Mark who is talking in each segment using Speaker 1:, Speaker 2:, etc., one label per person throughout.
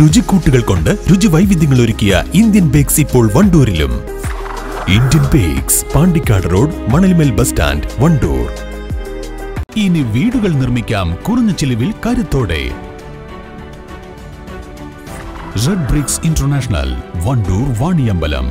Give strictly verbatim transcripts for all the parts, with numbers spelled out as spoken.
Speaker 1: രുചിക്കൂട്ടുകൾ കൊണ്ട് രുചി വൈവിധ്യങ്ങൾ ഒരുക്കിയ ഇന്ത്യൻ ബേക്സ് ഇപ്പോൾ വണ്ടൂരിലും. Indian Bakes, Pandikkad road, Manalmel bus stand, Wandoor. ഇനി വീടുകൾ നിർമ്മിക്കാം കുറഞ്ഞ ചിലവിൽ കരുത്തോടെ. Red Bricks International, Wandoor Vaniyambalam.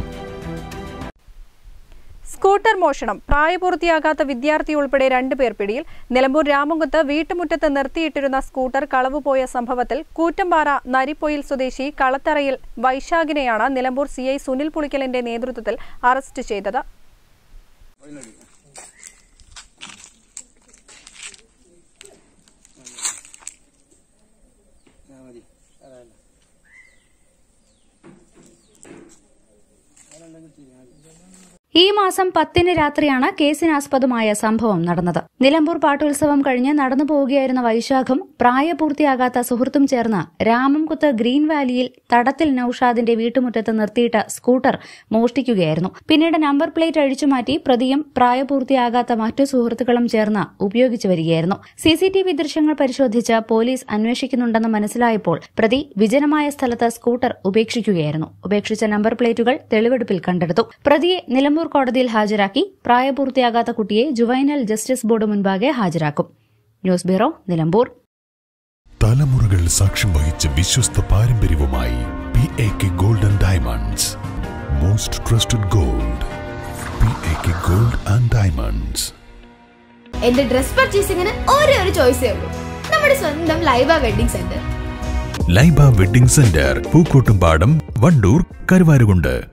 Speaker 2: Scooter മോഷണം. പ്രായപൂർത്തിയാകാത്ത വിദ്യാർത്ഥി ഉൾപ്പെടെ രണ്ടുപേർ പിടിയിൽ. നിലമ്പൂർ രാമംകുത്ത് വീട്ടുമുറ്റത്ത് നിർത്തിയിട്ടിരുന്ന സ്കൂട്ടർ കളവുപോയ സംഭവത്തിൽ കൂറ്റമ്പാറ നരിപ്പൊയിൽ സ്വദേശി കളത്തറയിൽ വൈശാഖിനെയാണ് നിലമ്പൂർ സി ഐ സുനിൽ പുളിക്കലിന്റെ നേതൃത്വത്തിൽ അറസ്റ്റ് ചെയ്തത്.
Speaker 3: ഈ മാസം പത്തിന് രാത്രിയാണ് കേസിനാസ്പദമായ സംഭവം നടന്നത്. നിലമ്പൂർ പാട്ടുത്സവം കഴിഞ്ഞ് നടന്നു പോവുകയായിരുന്ന വൈശാഖും പ്രായപൂർത്തിയാകാത്ത സുഹൃത്തും ചേർന്ന് രാമംകുത്ത് ഗ്രീൻ വാലിയിൽ തടത്തിൽ നൌഷാദിന്റെ വീട്ടുമുറ്റത്ത് നിർത്തിയിട്ട സ്കൂട്ടർ മോഷ്ടിക്കുകയായിരുന്നു. പിന്നീട് നമ്പർ പ്ലേറ്റ് അഴിച്ചുമാറ്റി പ്രതിയും പ്രായപൂർത്തിയാകാത്ത മറ്റു സുഹൃത്തുക്കളും ചേർന്ന് ഉപയോഗിച്ചു വരികയായിരുന്നു. സിസിടിവി ദൃശ്യങ്ങൾ പരിശോധിച്ച് പോലീസ് അന്വേഷിക്കുന്നുണ്ടെന്ന് മനസ്സിലായപ്പോൾ പ്രതി വിജനമായ സ്ഥലത്ത് സ്കൂട്ടർ ഉപേക്ഷിക്കുകയായിരുന്നു. ഉപേക്ഷിച്ച നമ്പർ പ്ലേറ്റുകൾ തെളിവെടുപ്പിൽ കണ്ടെടുത്തു. പ്രതിയെ നിലമ്പൂർ കോടതിയിൽ ഹാജരാക്കി പ്രായപൂർത്തിയാകാത്ത കുട്ടിയെ ജുവൈനൽ ജസ്റ്റിസ് ബോർഡ് മുൻപാകെ ഹാജരാക്കും. News bureau, Nilambur.
Speaker 1: തലമുറകൾ സാക്ഷ്യം വഹിച്ച വിശ്വസ്ത പാരമ്പര്യവുമായി P A K Gold and Diamonds. Most trusted gold, P A K Gold and Diamonds.
Speaker 4: എന്റെ ഡ്രസ് പർച്ചേസിംഗിന് ഒരേ ഒരു ചോയ്സേ ഉള്ളൂ, നമ്മുടെ സ്വന്തം Laiba Wedding Centre.
Speaker 1: Laiba Wedding Centre, Pookkottumpadam, Wandoor, Karuvarakundu.